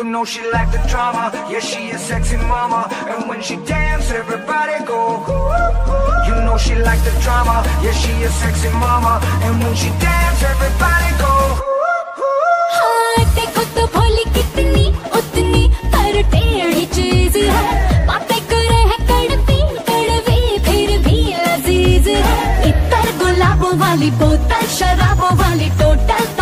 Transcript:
know she like the drama, yeah she a sexy mama. And when she dance, everybody go. You know she like the drama, yeah she a sexy mama. And when she dance, everybody go. हाँ देखो तो भोली कितनी उतनी पर टेढ़ी चीज है। बातें करे है कड़वी कड़वी फिर भी लजीज है। इतर गुलाबों वाली बोतल शराबों वाली टोटल